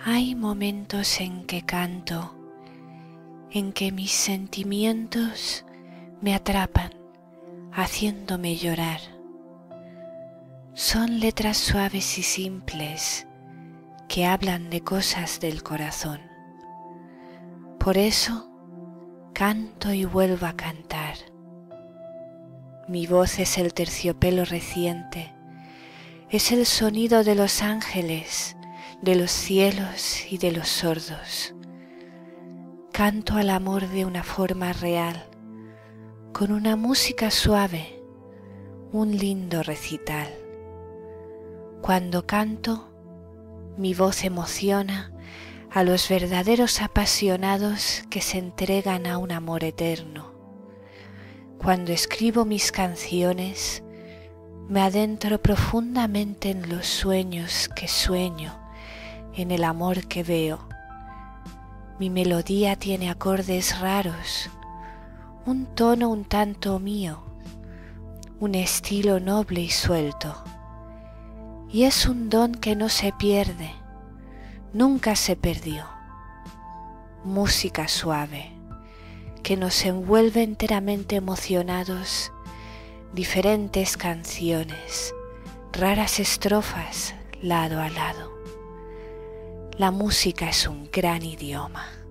Hay momentos en que canto, en que mis sentimientos me atrapan, haciéndome llorar. Son letras suaves y simples que hablan de cosas del corazón. Por eso canto y vuelvo a cantar. Mi voz es el terciopelo reciente, es el sonido de los ángeles, de los cielos y de los sordos. Canto al amor de una forma real, con una música suave, un lindo recital. Cuando canto, mi voz emociona a los verdaderos apasionados que se entregan a un amor eterno. Cuando escribo mis canciones, me adentro profundamente en los sueños que sueño, en el amor que veo. Mi melodía tiene acordes raros, un tono un tanto mío, un estilo noble y suelto. Y es un don que no se pierde, nunca se perdió. Música suave, que nos envuelve enteramente emocionados, diferentes canciones, raras estrofas lado a lado. La música es un gran idioma.